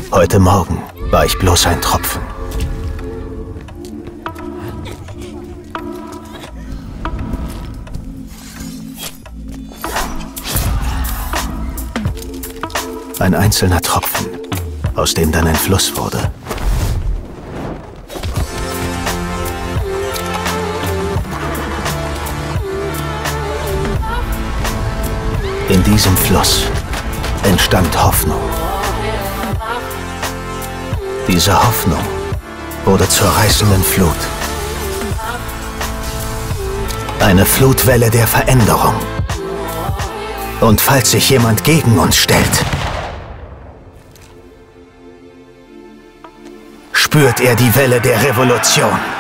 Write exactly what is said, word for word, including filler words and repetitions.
Heute Morgen war ich bloß ein Tropfen. Ein einzelner Tropfen, aus dem dann ein Fluss wurde. In diesem Fluss entstand Hoffnung. Diese Hoffnung wurde zur reißenden Flut. Eine Flutwelle der Veränderung. Und falls sich jemand gegen uns stellt, spürt er die Welle der Revolution.